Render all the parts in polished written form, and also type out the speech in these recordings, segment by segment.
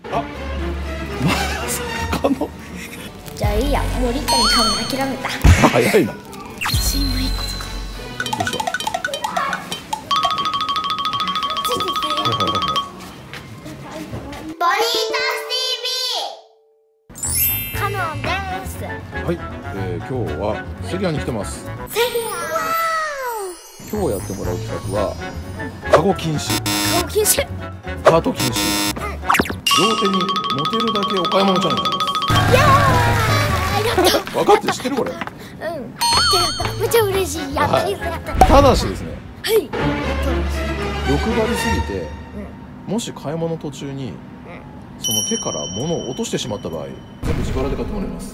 あ、まさかの。 じゃあいいや、もうリッタに買うの諦めた。 早いな。 スイもいいことか。 どうした。 ついてきて。 はいはいはいはい。 ボニータス TV。カノンです。 はい、今日はセリアに来てます。 セリ今日やってもらう企画はカゴ禁止、 ア。顔禁止。 カート禁止、両手に持てるだけお買い物チャレンジです。 やった。 分かって知ってるこれ。 うん。やった。めっちゃ嬉しい。やった。 はいやった。 ただしですね、 はい。 欲張りすぎて、もし買い物途中にその手から物を落としてしまった場合、全部自腹で買ってもらいます。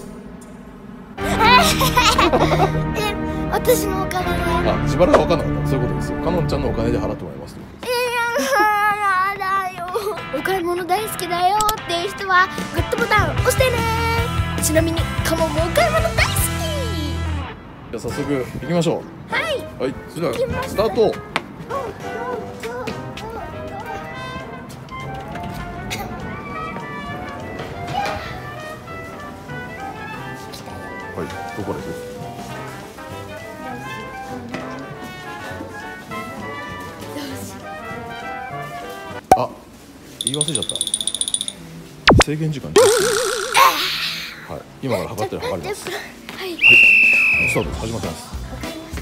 私のお金で。 あ、自腹が分かんなかった。そういうことですよ。かのんちゃんのお金で払ってもらいますということです。 やだよ。お買い物大好きだよっていう人はグッドボタン押してね。ちなみにカモンもお買い物大好き。 じゃあ早速行きましょう。 はい。 はい、それではスタート。はい、どこです。あ、言い忘れちゃった。制限時間10分。はい、今から測ってる測ります。 はい。 スタート始まってます。 わかりました。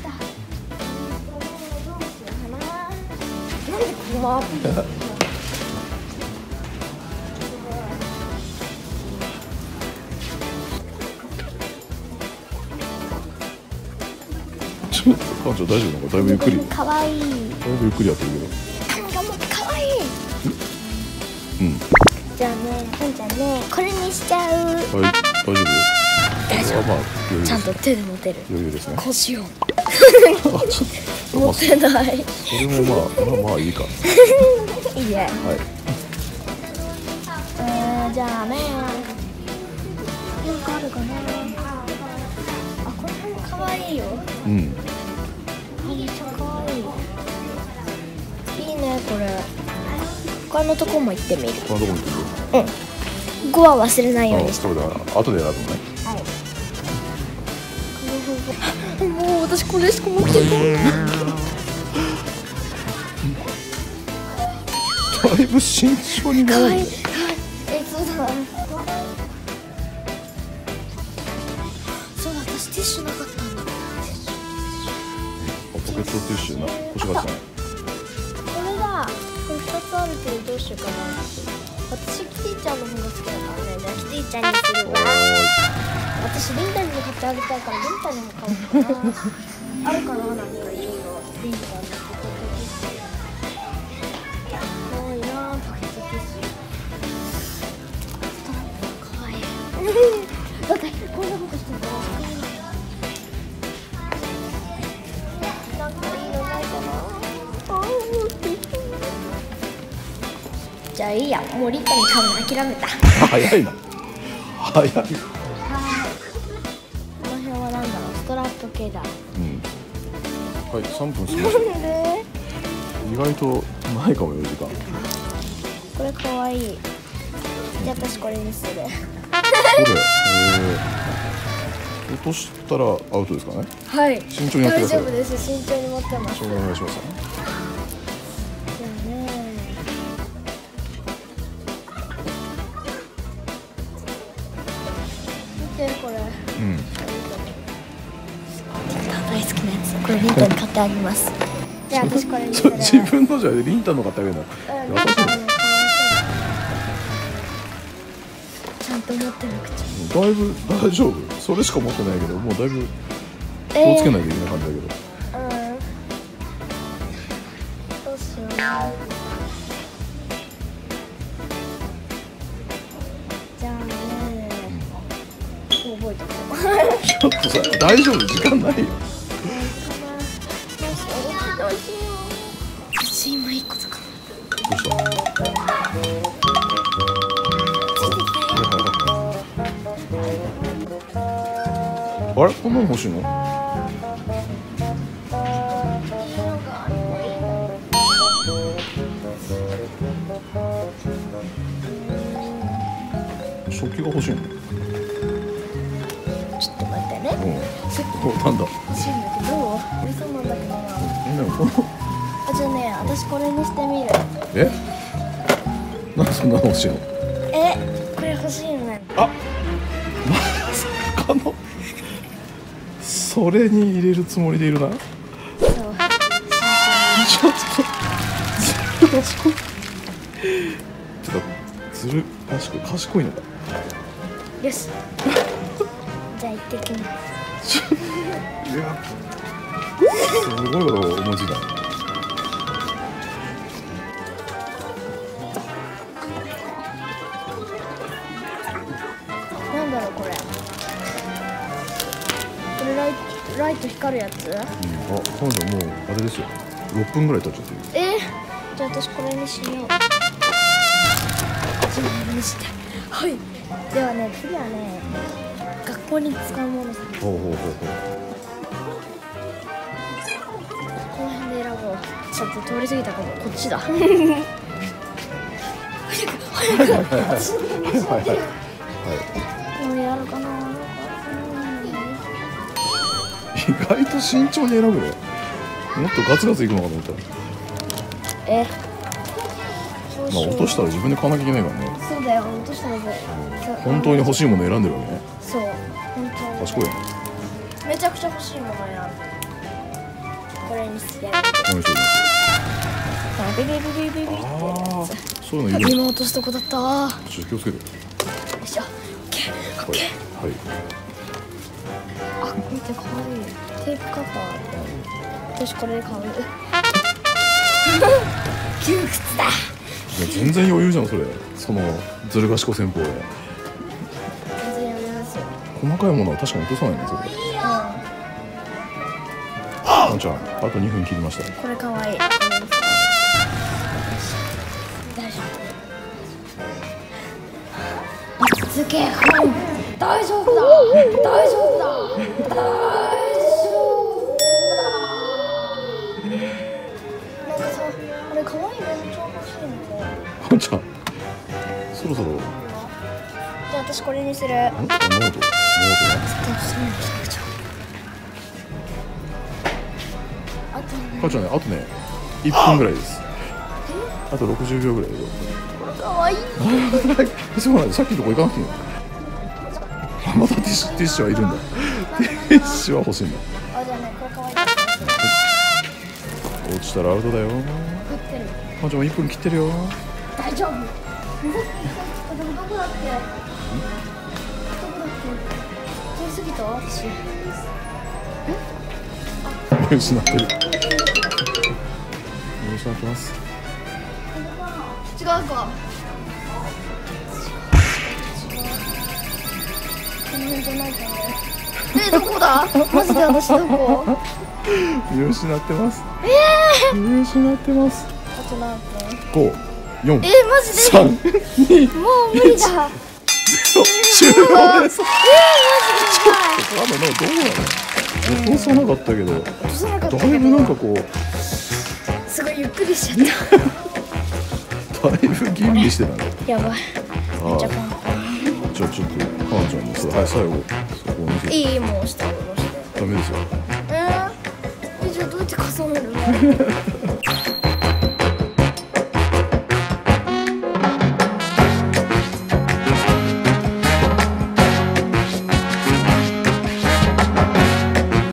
なんでこのちょっと館長大丈夫なのか、だいぶゆっくり。 かわいい。 だいぶゆっくりやってる髪がもうかわいい。 けど。うん。 じゃあね、かんちゃんね、これにしちゃう。 はい、大丈夫。 大丈夫。 まあ、余裕です。 ちゃんと手で持てる。 余裕ですね。 こうしよう。 あ、ちょっと。 持ってない。 それもまあいいか。 いいね。 はい。 じゃあね。なんかあるかな。あ、これもかわいいよ。 うん。 めっちゃかわいい。いいね、これ。他のとこも行ってみる。 このとこに行ってる。 うん。5は忘れないようにあ、 して。 そうだから後で選ぶのね。 はい。もう私これしか持ってない。 だいぶ慎重になる。 かわいい。そうだ。そう、私ティッシュなかったんだ。 ポケットティッシュな欲しかったね。 これだ。これ2つあるけどどうしようかな。私キティちゃんの方が好きだからね。じゃあキティちゃんにするわ。私リンダにも買ってあげたいからリンダにも買おうかな。あるかな、なんかいろいろリンダのポケットティッシュ。多いなポケットティッシュ。ストラップかわいい。だってこんなことしてるから分かんない。なんかいいのないかな。じゃあいいや、もうリッタに買うの諦めた。 早いな。早い。 この辺はなんだろう、ストラップ系だ。 うん。はい、3分過ぎました。意外とないかもよ、時間。 これかわいい。じゃあ私これにする。 これ、落としたらアウトですかね。 はい。 慎重にやってください。 大丈夫です。慎重に持ってます。 お願いします。 じゃあね。見てこれ。 うん。 大好きなやつ。これリンタに買ってあげます。じゃあ私これにする。 自分のじゃリンタの買ってあげるの。優しいね。 ちゃんと持ってなくちゃ。 だいぶ大丈夫。それしか持ってないけど、もうだいぶ気をつけないといけない感じだけど。 どうしよう。じゃあね。覚えておこう。 ちょっとさ、大丈夫、時間ないよ。 どうしよう。私今いいことかな。 どうした。あれ、こんなの欲しいの。 食器が欲しいの。 ちょっと待ってね。 お、なんだ。 欲しいんだけど、嘘なんだけどな。 でもこのあ、じゃあね、私これにしてみる。 え？なんでそんなの欲しいの？ これ欲しいのね。 あ、まさかのそれに入れるつもりでいるな。 そう。 ちょっとずる賢い。ちょっとずる賢いのか。 よし。じゃあ行ってきます。 いや、すごいこと思いついたね。 なんだろうこれ。これライト光るやつ？ あ、彼女もうあれですよ。6分ぐらい経っちゃってる。 じゃあ私これにしよう。じゃあにして。はい。ではね、次はね、学校に使うものさ。 ほうほうほうほう。 この辺で選ぼう。ちょっと通り過ぎたかも。こっちだ。早く早く。私の手にしまってる。これやるかな。 意外と慎重に選ぶね。もっとガツガツいくのかと思ったら。まあ落としたら自分で買わなきゃいけないからね。 そうだよ、落としたら本当に欲しいもの選んでるわけね。 そう、本当に賢いね。 めちゃくちゃ欲しいもの選んでる。これにしてやる。 この人いますビビビビビビって。 ああ、そういうのいるの。 今落とすとこだった。よちょっと気をつけて。 いしょ。オッケー、オッケー。 はい。 あ、見て可愛い。テープカバー。私これで買う。窮屈だ。 いや全然余裕じゃんそれ。そのずる賢戦法で。 全然やめますよ。 細かいものは確かに落とさないねそれ。あんちゃん、あと2分切りました。 これ可愛い。大丈夫。続け。大丈夫だ。大丈夫だ。大丈夫だ。なんかさ、あれ可愛いね。めっちゃ欲しいので。 あんちゃん、そろそろ。 じゃあ私これにする。 ノート。ノートね。かおちゃんね、あとね、1分ぐらいです。あと60秒ぐらいで。 これ可愛い。 そうなんだ、さっきのとこ行かなくていいの。またティッシュはいるんだ。ティッシュは欲しいんだ。 あ、じゃあね、これ可愛い。 落ちたらアウトだよ。かおちゃんも1分切ってるよ。 大丈夫。でもどこだっけ？どこだっけ？通り過ぎた私。 見失ってる。見失ってます。 違うか。この辺じゃないかね。どこだ？マジで私どこ？ 見失ってます。見失ってます。 あと何分 ？5、4、 マジで 3、2、 もう無理だ。 終了です。 マジでどうなの？落とさなかったけど、 落とさなかったけど、 だいぶなんかこう、 すごいゆっくりしちゃっだいぶ吟味してたね。 た。やばい。めっちゃは簡単。 い。じゃあちょっとかなちゃんにそれ、はい、最後そこを見せて。 いい、もう下下ろして。 ダメですよ。 じゃあどうやって重ねるの？